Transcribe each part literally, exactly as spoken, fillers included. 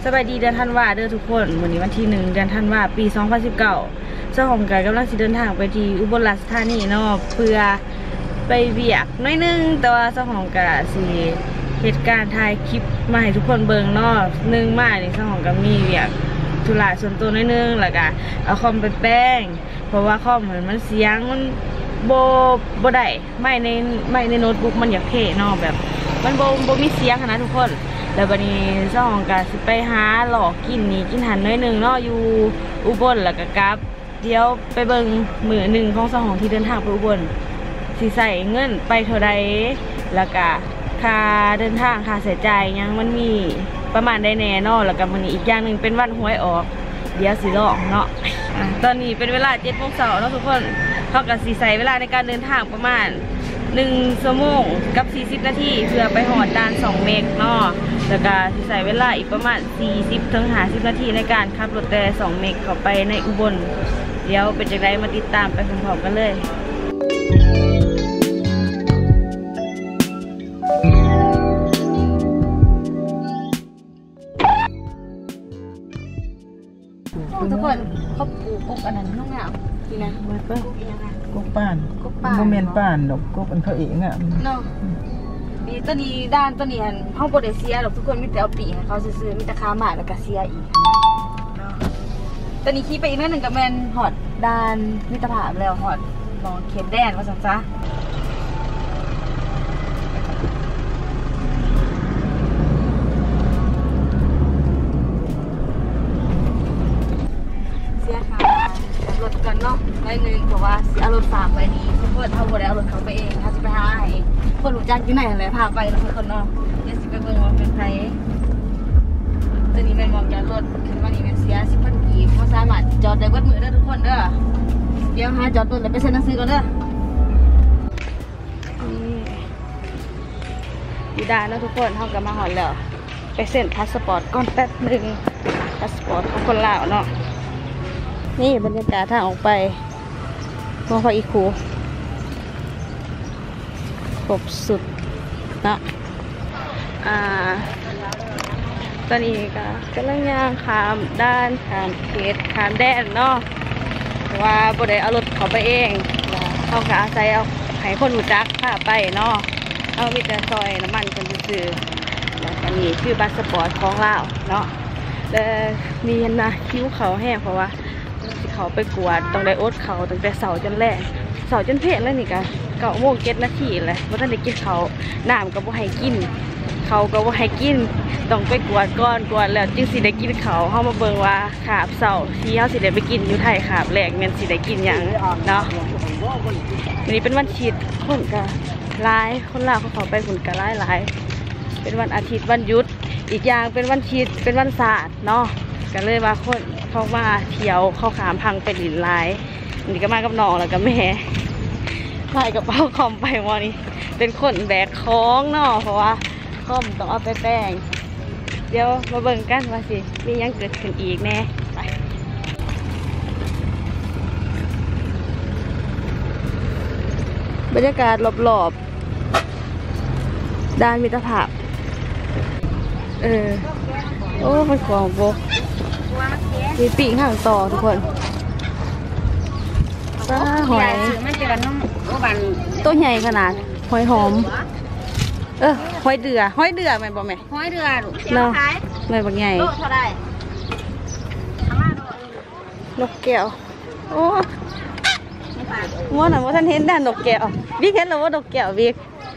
สบายดีเดือนธันวาเด้อทุกคนวันนี้วันที่หนึ่งเดือนธันวาปีสองพันสิบเก้าเจ้าของการกำลังสิเดินทางไปที่อุบลราชธานีเนาะเพื่อไปเบียกน้อยนึงแต่ว่าเจ้าของกะสิเหตุการณ์ถ่ายคลิปมาให้ทุกคนเบิ่งเนาะหนึ่งมาในเจ้าของก็มีเบียกธุระส่วนตัวน้อยนึงแล้วก็เอาคอมไปแป้งเพราะว่าคอมเหมือนมันเสียงมันโบโบได้ไม่ในไม่ในโน้ตบุ๊กมันอยากเท่เนาะแบบมันโบโบมีเสียงนะทุกคนแล้ววันนี้เจ้าของการสิไปหาหลอกกินนี่กินหันน้อยหนึ่งเนาะอยู่อุบลแล้วก็กลับเดี๋ยวไปเบิ่งมือหนึ่งของเจ้าของที่เดินทางไปอุบลสิใส่เงินไปเท่าใดแล้วก็ค่าเดินทางค่าใช้จ่ายยังมันมีประมาณได้แน่เนาะแล้วก็วันนี้อีกอย่างหนึ่งเป็นวันหวยออกเดี๋ยวสิลองเนาะตอนนี้เป็นเวลาเจ็ดโมงเช้าเนาะทุกคนเขากับสีใส่เวลาในการเดินทางประมาณหนึ่งชั่วโมงกับสี่สิบนาทีเพื่อไปหอดด่านสองเมกเนาะแล้วก็สีใส่เวลาอีกประมาณสี่สิบถึงห้าสิบนาทีในการขับรถแต่สองเมกเข้าไปในอุบลเดี๋ยวเป็นจังไดมาติดตามไปพร้อมๆกันเลยทุกคนเขาปลูกกบอันนั้นน้องงามนี่นะมาเปิ้ลกบป่านกบป่านโมเมนต์ป่านดอกกบอันเขาเองอ่ะเนาะนี่ตัวนี้ด้านตัวนี้หันห้องโปรเดเซียหรอกทุกคนมีแต่เอาปีให้เขาซื้อมีแต่ค้าหมาแล้วก็เซียอีกเนาะตัวนี้ขี่ไปอีกนิดหนึ่งกับแมนหอดด้านมิตรภาพแล้วหอดมองเขตแดนว่าสังจ้ารถกันเนาะไม่เงินเพราะว่าเอารถฝากไปนี่เพื่อนเขาบอกแล้วรถเขาไปเองเขาจะไปหาเองคนรู้จักที่ไหนอะไรพาไปแล้วคนเนาะเดี๋ยวสิไปเบิ่งว่าเป็นใครตอนนี้แม่มองจากรถขึ้นมานี่เป็นเสียสิบพันกีบเขาสามารถจอดได้วัดมือได้ทุกคนเด้อเดี๋ยวหาจอดรถแล้วไปเซ็นหนังสือก่อนเด้อนี่ดีได้นะทุกคนเขากลับมาหอดแล้วไปเซ็นพาสปอร์ตก่อนแป๊บหนึ่งพาสปอร์ตของคนลาวเนาะนี่บรรยากาศทางออกไปมองเขาอีกคูครบสุดนะอ่าตอนนี้ก็กำลังย่างขามด้านขามเขตขามแดนเนาะว่าบ่ได้เอารถเขาไปเองเขาก็อาศัยเอาให้คนรู้จักพาไปเนาะเอามีแต่ซอยน้ำมันคนซื้อแล้วก็นี่คือพาสปอร์ตของเราเนาะแล้วมีนะคิ้วเขาแห้งเพราะว่าเขาไปกวาดต้องได้อดเขาตั้งแต่เสาร์จนแรกเสาร์จนเพลนแล้วนี่กันเก้าโมงเจ็ดนาทีเลยว่าท่านได้กินเขาน้ำก็บ่ให้กินเขาก็บ่ให้กินต้องไปกวาดก้อนกวาดแล้วจึงสิได้กินเขาเข้ามาเบิ่งว่าขาบเสาร์ที่เขาสิได้ไปกินอยู่ไทยขาบแรกแม่นสิได้กินอย่างเนาะวันนี้เป็นวันชีดคนก็ร้ายคนลาวเขาเขาไปฝุ่นก็ร้ายหลายเป็นวันอาทิตย์วันหยุดอีกอย่างเป็นวันชีดเป็นวันศาสตร์เนาะก็เลยว่าคนเข้ามาเที่ยวเข้าขามพังเป็นหลินลายนี่ก็มากับน้องแล้วก็แม่ใส่กระเป๋าคอมไปมอนี่เป็นคนแบกของเนาะเพราะว่าคอมต้องเอาไปแป้งเดี๋ยวมาเบิ่งกันว่าสิมียังเกิดขึ้นอีกแน่ไปบรรยากาศรอบๆด้านมิตรภาพเออโอ้มันของโบมีปีกห่างต่อทุกคนซาหอยตัวใหญ่ขนาดหอยหอมเออหอยเดือหอยเดือแม่บอกแม่หอยเดือลูกเนาะแม่บอกใหญ่โลเท่าไรนกแก้วโอ้ม้วนอ่ะม้วนท่านเห็นด้านนกแก้ววิกเห็นแล้วว่านกแก้ววิก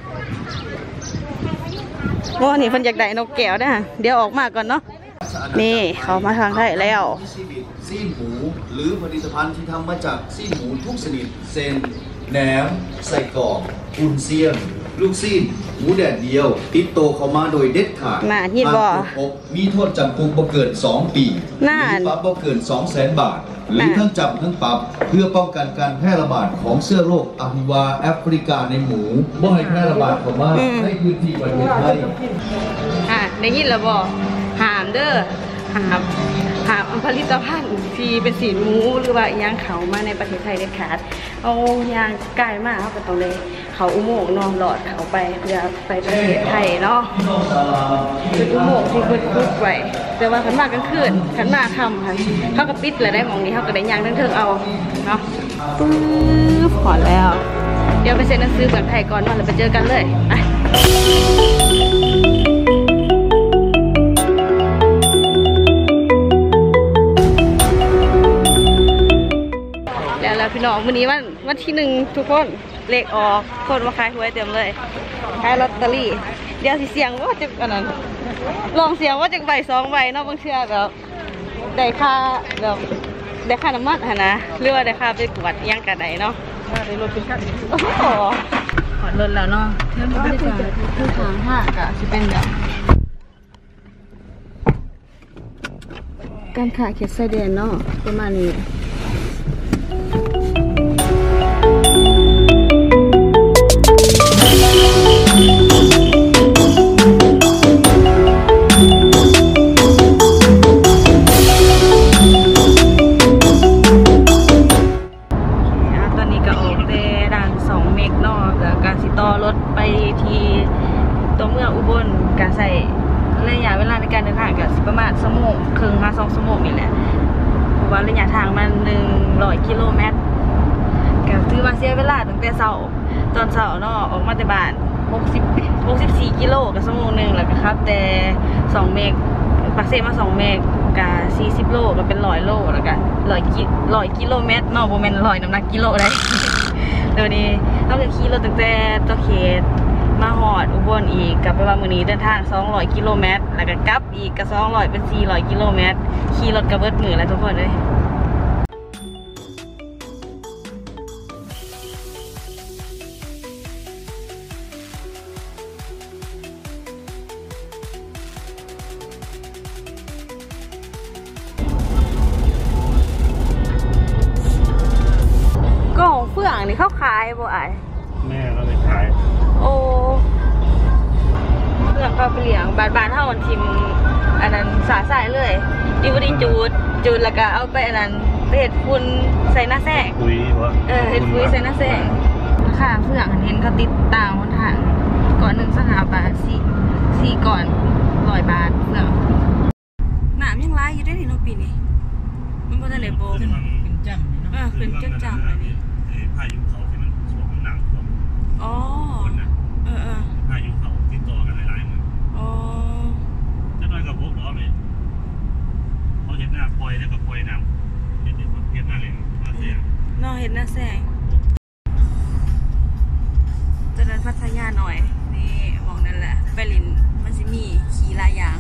ม้วนนี่เพิ่นอยากได้นกแก้วนะเดี๋ยวออกมาก่อนเนาะนี่เขามาทางไทยแล้วซีนหมูหรือผลิตภัณฑ์ที่ทำมาจากซีนหมูทุกชนิดเส้นแหนมไส้กรอกอุนเซียนลูกซีนหมูแดดเดียวติดโตเข้ามาโดยเด็ดขาดมาฮิตบ่มีโทษจำคุกบ่เกินสองปีหรือปรับบ่เกิน สองแสน บาทหรือทั้งจำทั้งปรับเพื่อป้องกันการแพร่ระบาดของเชื้อโรคอะฮิวาแอฟริกาในหมูบ่ให้แพร่ระบาดเข้ามาในพื้นที่ประเทศไทยอ่ะได้ยินแล้วบ่ห้ามเด้อหาหาผลิตภัณฑ์ที่เป็นสีหมูหรือว่าย่างเขามาในประเทศไทยเด็ดขาดเอาย่างไก่มาเขาก็ต้องเลยเขาอุโมงค์นอนหลอดเขาไปเพื่อไปประเทศไทยเนาะเป็นอุโมงค์ที่เปิดปุ๊บไว้แต่ว่าขันมากกลางคืนขันมาค่ำค่ะเขาก็ปิดเลยได้มองนี้เขาก็ได้ย่างทั้งเทิงเอาเนาะปึ๊บขอแล้ว เดี๋ยวไปเซ็นหนังสือเมืองไทยก่อนว่าเราไปเจอกันเลยไปแล้วแล้วพี่น้องวันนี้วันวันที่หนึ่งทุกคนเลขออกคนมาขายหวยเต็มเลยขายลอตเตอรี่เดี๋ยวสิเสียงว่าจะอันนั้นลองเสียงว่าจะใบสองใบเนาะบางเชื่อแบบได้ค่าแบบได้ค่าน้ำมันนะหรือว่าได้ค่าไปกวดย่างกระไดเนาะได้รถเป็นขั้นโอ้โหขอรถแล้วเนาะเท่านี้จะคือทางห้ากะจะเป็นแบบการขายเขตไซเดนเนาะประมาณนี้ไปที่ตัวเมืองอุบลกะใส่ระยะเวลาในการเดินทางกะประมาณชั่วโมงครึ่งมาสองชั่วโมงนี่แหละเพราะว่าระยะทางมันหนึ่งร้อยกิโลเมตรกะถือว่าเสียเวลาตั้งแต่เช้าตอนเช้าเนาะออกมาแต่บ้านหกสิบ หกสิบสี่กิโลกับชั่วโมงหนึ่งแล้วก็ครับแต่สองเมกปักเซมาสองเมกกะสี่สิบโลก็เป็นร้อยโลแล้วก็ร้อยกิร้อยกิโลเมตรเนาะโบแมนร้อยน้ำหนักกิโลเลยเดี๋ยวนี้เราจะขี่รถตั้งแต่ตัวเขตมาหอดอุบลอีกกลับไปว่ามื้อนี้เดินทางสองร้อยกิโลเมตรแล้วก็กลับอีกก็สองร้อยเป็นสี่ร้อยกิโลเมตรขี่รถกระเบิดมือแล้วทุกคนเลยก็ของเฟื่องนี่เขาขายบ่อ้ายแม่ก็ไปขายโอ้เรื่องก็ไปเลี้ยงบานบานเท่าวันทิมอันนั้นสาสายเลยดิวดีจูดจูดแล้วก็เอาไปอันนั้นไปเห็ดฝุ่นใส่หน้าแสงปุ๋ยวะเออเห็ดปุ๋ยใส่หน้าแสงค่ะเพื่อนเห็นเขาติดตามคนทางก่อนหนึ่งสหบาทสี่สี่ก่อนร้อยบาทเพื่อนหนามยังไรอยู่ได้ในโนปีนี้มันก็จะไหนโบเป็นจำเออเป็นจำจำเลยนี่พายุเขาที่มันสวมหนังท่วมอ๋อเออเออพายุเขาติดต่อกันหลายๆมืออ๋อจะน้อยกับพวกล้อเลยเขาเห็นหน้าปล่อยแล้วก็ปล่อยน้ำเห็นเห็นหน้าเลยหน้าแสงนอเห็นหน้าแสงจะเดินพัทยาหน่อยนี่มองนั่นแหละไปลินมันจะมีขี่ลายยาง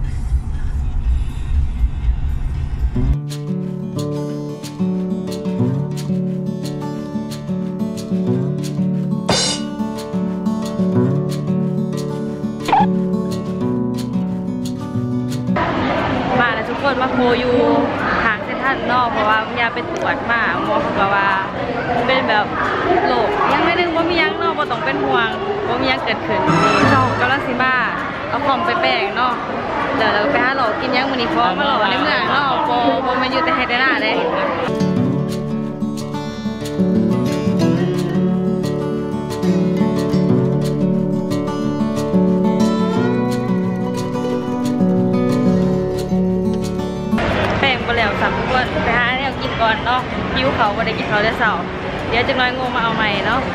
มาโคอยู่ทางเส้นท่านนอกเพราะว่าพยาไปตรวจมาหมอเขาบอกว่าเป็นแบบโรคยังไม่นึงว่ามียังนอกว่าต้องเป็นห่วงว่ามียังเกิดขึ้นช่องกาลสิมาเอาของไปแป้งเนาะเดี๋ยวเราไปหาหลอกกินยังมันนี่พร้อมมาหลอกในเมืองเนาะโปโปมาอยู่แต่ไฮเดน่าเลยแล้วสามคนไปหาเนี่ยกินก่อนเนาะหิวเขาก็ได้กินเขาได้เสาเดี๋ยวจะน้อยงงมาเอาใหม่เนาะ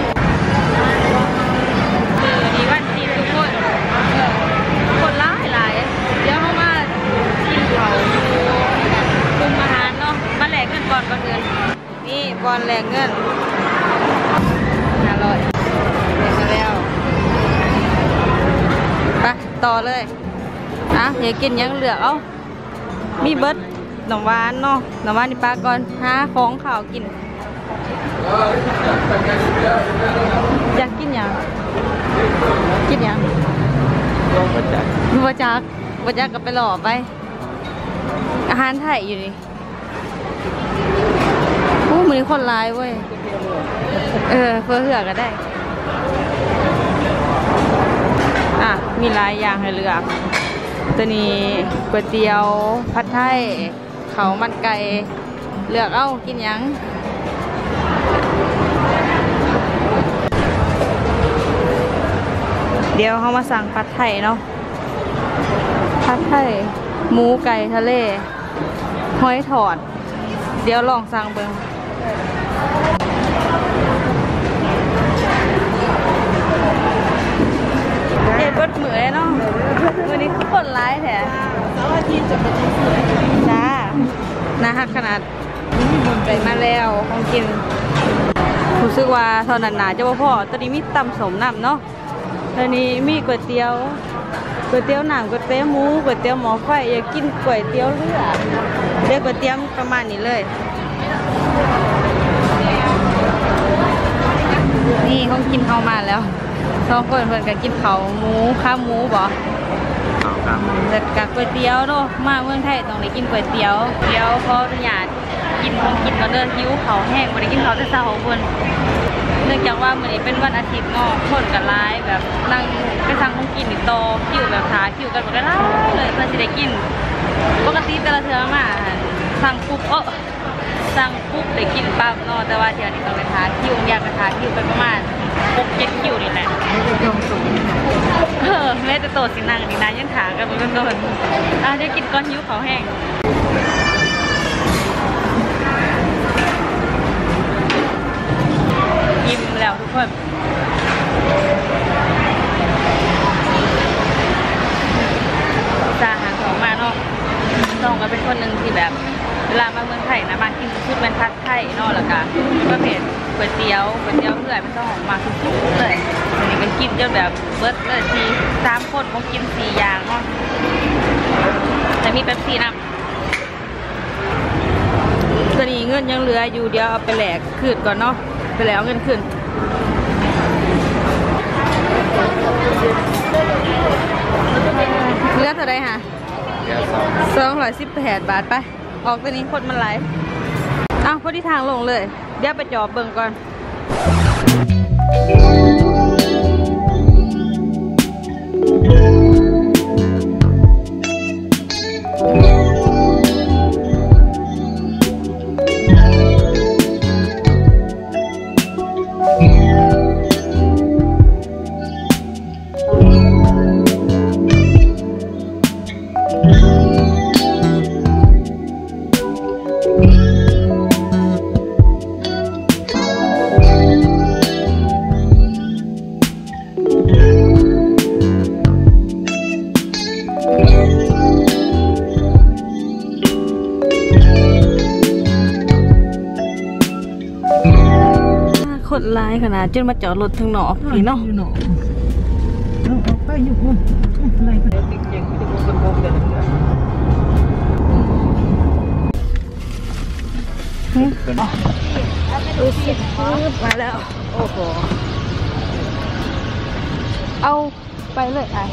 คือดีวันดีทุกคนคนร้ายหลายเดี๋ยวเขามากินเขาอยู่คุมอาหารเนาะมาแลกเงินก่อนก่อนเงินนี่บอลแลกเงินห้าร้อยแลกมาแล้วไปต่อเลยอ่ะอย่ากินยังเหลือเอามีเบิร์ดหน่อวานเนาะหน่อวานนี่ปลาก่อนหาของข่าวกินอยากกินยังกินยังบัจักบัจักบัจักก็ไปหล่อไปอาหารไทยอยู่นี่โอ้เหมือนคนร้ายเว้ยเออเพื่อเหือก็ได้อ่ะมีลายยางให้เลือกตัวนี้ก๋วยเตี๋ยวผัดไทยเขามันไก่เลือกเอากินยังเดี๋ยวเขามาสั่งผัดไทยเนาะผัดไทยหมูไก่ทะเลหอยทอดเดี๋ยวลองสั่งเบิ่งเด็ดบดเหมือยเนาะวันนี้คือคนร้ายแท้แล้วอาทิตย์จะไปทำสวยจ้าน่าฮักขนาดไปมาแล้วของกินรู้สึกว่าเท่านั้นหนาจะว่าพ่อตอนนี้มีตำสมน้ำเนาะตอนนี้มีก๋วยเตี๋ยวก๋วยเตี๋ยวหนังก๋วยเตี๋ยวหมูก๋วยเตี๋ยวหม้อไฟอยากกินก๋วยเตี๋ยวเลือดเรียกก๋วยเตี๋ยวประมาณนี้เลยนี่เขากินเขามาแล้วสองคนเพื่อนกันกินเขาหมูข้าวหมูบ่แต่กับก๋วยเตี๋ยวเนาะมาเมืองไทยต้องได้กินก๋วยเตี๋ยวเดี๋ยวพออนุญาตกินกินก็เดินหิวเขาแห้งไม่ได้กินเขาแต่เช้าของคนเนื่องจากว่ามื้อนี้เป็นวันอาทิตย์เนาะคนกันร้ายแบบนั่งไปสั่งของกินอีกโตคิวแบบหาคิวกันหมดร้ายเลยเพื่อจะได้กินปกติแต่ละเทื่อมาสั่งปุ๊บเออสั่งปุ๊บได้กินปั๊บเนาะแต่ว่าเดี๋ยวนี้ต้องไปหาคิวอยากไปหาคิวไปประมาณหกเจ็ดคิวนี่แหละเออแม่จะโตสินางนี่นะยังถากันเป็นต้นอ่ะจะกินก้อนหิวเขาแห้งยิ้มแล้วทุกคนจะหาของมาเนาะต้องก็เป็นคนหนึ่งที่แบบเวลามาเมืองไทยนะมากินชุดเป็นผัดไทยเนาะแล้วก็ประเภทก๋วยเตี๋ยวก๋วยเตี๋ยวเพื่อนไม่ต้องออกมาทุกๆเลยอันนี้ก็กินจนแบบเบิร์ดเลยทีสามคนเขากินสี่อย่างเนาะแต่มีแป๊บซี่น้ำตอนนี้เงินยังเหลืออยู่เดี๋ยวเอาไปแหลกคืนก่อนเนาะไปแล้วเงินคืนเหลือเท่าไรฮะสองร้อยสิบแปดบาทไปออกตัวนี้คนมันไหลอ้าวพอดีทางลงเลยเดี๋ยวไปจอบเบิ่งก่อนคนร้ายขนาดจนมาจอดรถทางนอกพี่เนาะไปอยู่คุณอะไรกันเก่งๆที่จะคนโกงเดินดูสิมาแล้วโอ้โหเอาไปเลยไอ้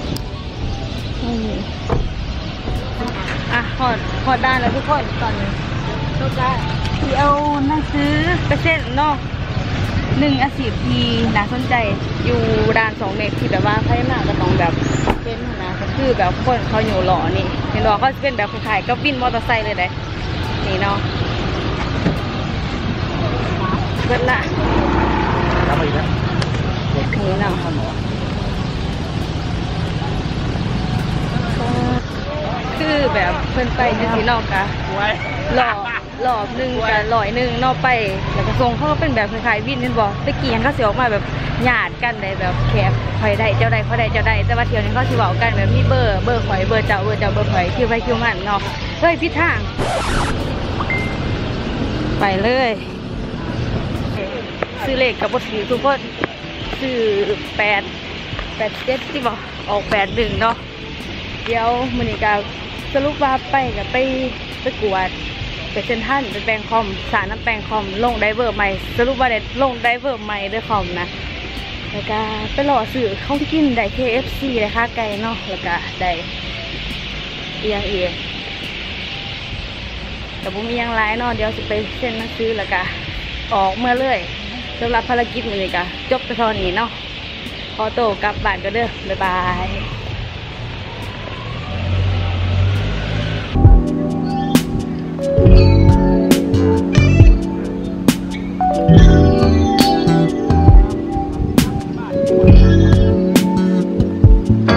อ่ะหอดหอดด้านแล้วทุกคนตอนนี้ทุกด้านที่เอาหนังสือไปเส้นเนาะหนึ่งอาชีพที่น่าสนใจอยู่ด้านสองเมตรที่แบบว่าพัฒนาก็ต้องแบบเป็นนะก็คือแบบคนเขาอยู่หล่อนี่เห็นหล่อเขาเป็นแบบคล้ายๆกับวินมอเตอร์ไซค์เลยได้นี่เนาะเกิดละนี่เนาะคือแบบเพิ่นไปจะสีนอกกะหล่อหลอบหนึ่งกับลอยหนึ่งนอกไปแล้วก็ทรงเขาก็เป็นแบบคล้ายๆวินเห็นบอกตะกี้ยังเขาเสียออกมาแบบหยาดกันได้แบบแคบคอยได้เจ้าใดเขาได้เจ้าใดแต่ว่าเที่ยวนี้เขาสิบอกกันแบบมีเบอร์เบอร์ข่อยเบอร์เจ้าเบอร์เจ้าเบอร์ข่อยคิวไปคิวมันเนาะเฮ้ยพิดทางไปเลยซื้อเลขกับบทสีทุกคนซื้อแปดแปดเจ็ดที่บอกออกแปดหนึ่งเนาะเดี๋ยวมือนี้ก็สรุปว่าไปกับไปประกวดเป็นเซนทันเป็นแปลงคอมสารน้ำแปลงคอมลงไดเวอร์ใหม่สรุปว่าได้ลงไดเวอร์ใหม่ด้วยคอมนะแล้วก็ไปหล่อสื่อเข้ากินได้ เค เอฟ ซี ได้ค่าไก่เนาะแล้วก็ได้เอียงเอียงแต่ผมมียังไลน์เนาะเดี๋ยวจะไปเซ็นหนังสือแล้วก็ออกเมื่อเรื่อยสำหรับภารกิจมือนี้ก็จบไปเท่านี้เนาะขอโตกลับบ้านก็เด้อบ๊ายบาย